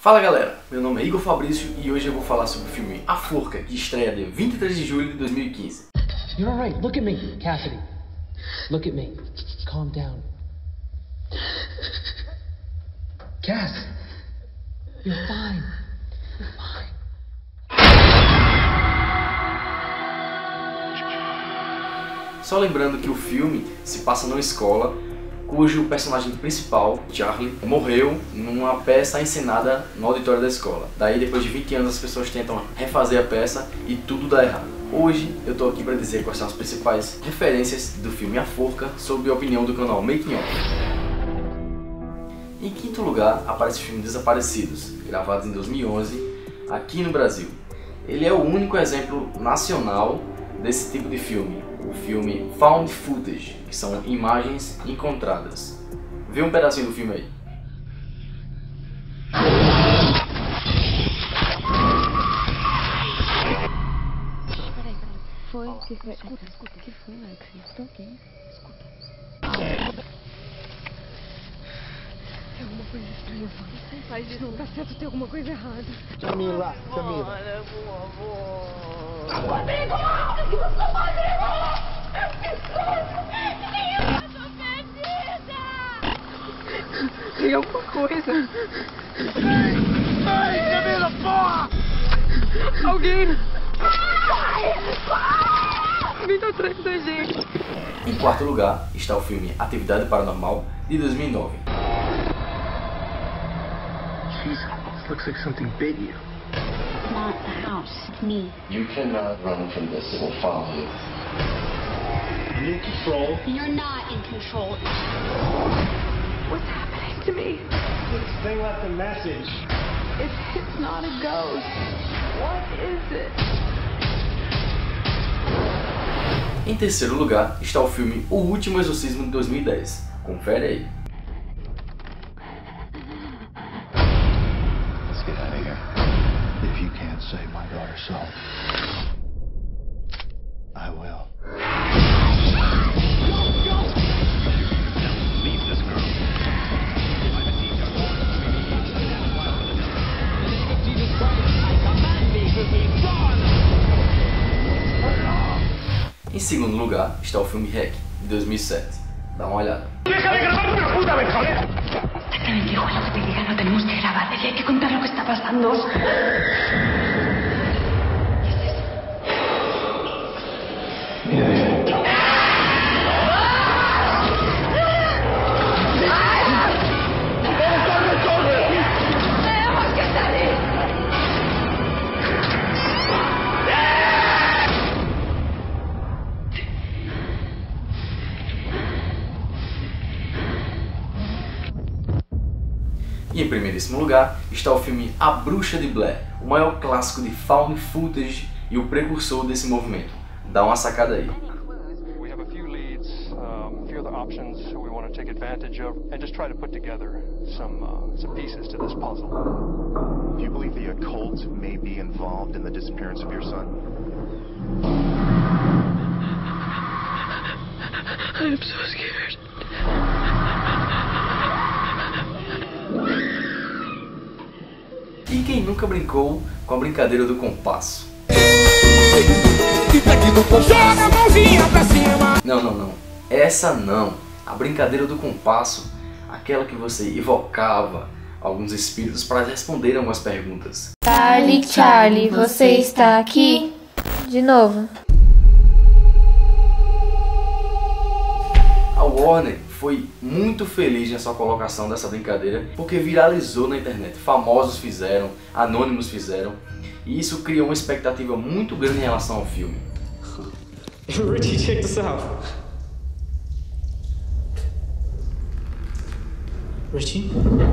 Fala galera, meu nome é Igor Fabrício e hoje eu vou falar sobre o filme A Forca, que estreia dia 23 de julho de 2015. You're alright, look at me, Cassidy. Look at me. Calm down. Cass, you're fine. You're fine. Só lembrando que o filme se passa numa escola cujo personagem principal, Charlie, morreu numa peça encenada no auditório da escola. Daí, depois de 20 anos, as pessoas tentam refazer a peça e tudo dá errado. Hoje eu tô aqui para dizer quais são as principais referências do filme A Forca, sob a opinião do canal Making Off. Em quinto lugar, aparece o filme Desaparecidos, gravado em 2011 aqui no Brasil. Ele é o único exemplo nacional desse tipo de filme, o filme Found Footage, que são imagens encontradas. Vê um pedacinho do filme aí. Peraí. Foi? Que foi? Escuta. Que foi, Alex? Tô ok. Escuta. Tem alguma coisa estranha, Não faz isso, não tá certo, tem alguma coisa errada. Camila. Rodrigo! Tem alguma coisa. Ai, Camila, porra! Alguém! Alguém tá atrás da gente. Em quarto lugar está o filme Atividade Paranormal, de 2009. Jesus, looks like something bit you. It's not the house, it's me. You cannot run from this. It will follow you. You in control? You're not in control. What's happening to me? This thing left a message. It's not a ghost. What is it? Em terceiro lugar está o filme O Último Exorcismo, de 2010. Confere aí. Let's get out of here. If you can't save my daughter's soul, I will. Em segundo lugar está o filme Hack, de 2007. Dá uma olhada. Exactamente, hijo, lo que te diga, no tenemos que grabar. Y hay que contar lo que está pasando. Tenemos que salir. E em primeiríssimo lugar está o filme A Bruxa de Blair, o maior clássico de found footage e o precursor desse movimento. Dá uma sacada aí. We have a few leads, a few other options we want to take advantage of, and just try to put together some pieces to this puzzle. Do you believe the occult may be involved in the disappearance of your son? I'm so scared. E quem nunca brincou com a brincadeira do compasso? Joga a mãozinha pra cima! Não. Essa não. A brincadeira do compasso, aquela que você evocava alguns espíritos para responder algumas perguntas. Charlie, você está aqui? De novo. A Warner foi muito feliz na sua colocação dessa brincadeira porque viralizou na internet. Famosos fizeram, anônimos fizeram, e isso criou uma expectativa muito grande em relação ao filme. Richie, check this out. Richie?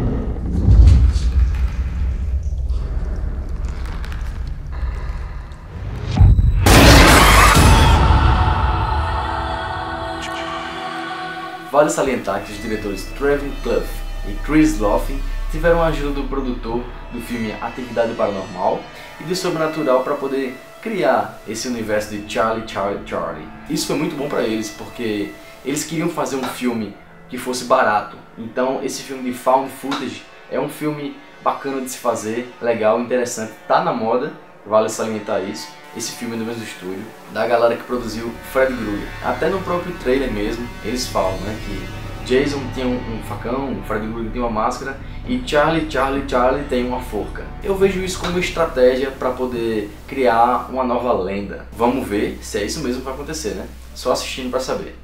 Vale salientar que os diretores Trevin Clough e Chris Loffen tiveram a ajuda do produtor do filme Atividade Paranormal e do Sobrenatural para poder criar esse universo de Charlie. Isso foi muito bom para eles, porque eles queriam fazer um filme que fosse barato. Então esse filme de found footage é um filme bacana de se fazer, legal, interessante, tá na moda, vale salientar isso. Esse filme é do mesmo estúdio, da galera que produziu Freddy Krueger. Até no próprio trailer mesmo, eles falam, né, que Jason tinha um facão, Freddy Krueger tem uma máscara e Charlie tem uma forca. Eu vejo isso como estratégia para poder criar uma nova lenda. Vamos ver se é isso mesmo que vai acontecer, né? Só assistindo para saber.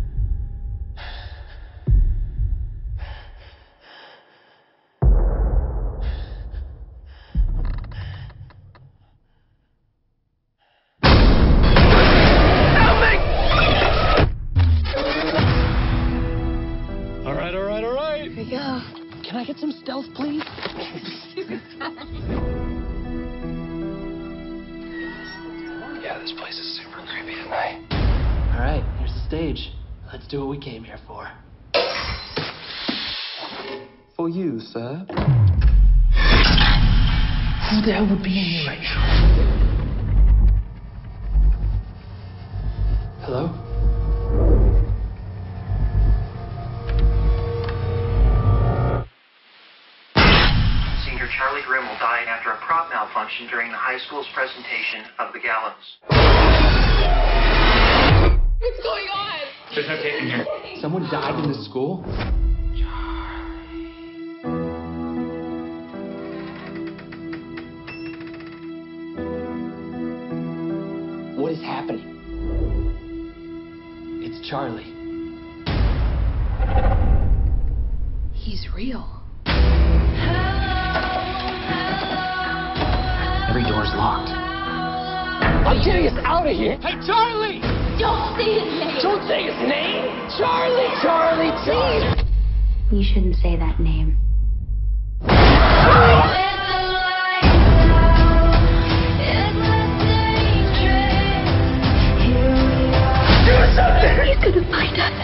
Here we go. Can I get some stealth, please? Yeah, this place is super creepy tonight. All right, here's the stage. Let's do what we came here for. For you, sir. Who the hell would be in here right now? Hello? Senior Charlie Grimm will die after a prop malfunction during the high school's presentation of The Gallows. What's going on? There's no tape in here. Someone died in this school? What is happening? It's Charlie. He's real. Every door's locked. I'm getting us out of here! Hey, Charlie! Don't say his name. Don't say his name! Charlie! Charlie! Charlie! You shouldn't say that name. Do something! He's gonna find us.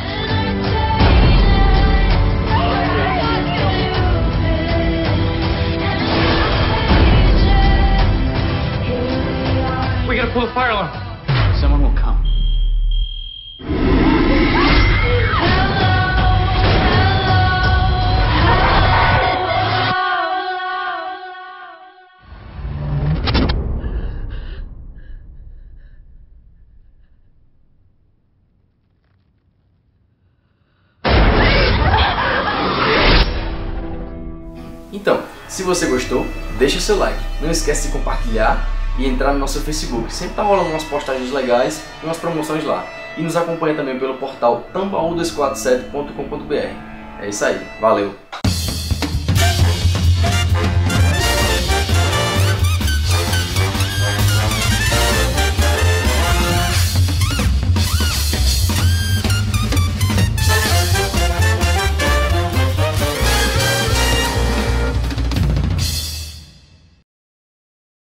We gotta pull the fire alarm. Someone will come. Então, se você gostou, deixa seu like. Não esquece de compartilhar e entrar no nosso Facebook. Sempre tá rolando umas postagens legais e umas promoções lá. E nos acompanha também pelo portal tambaú247.com.br. É isso aí, valeu!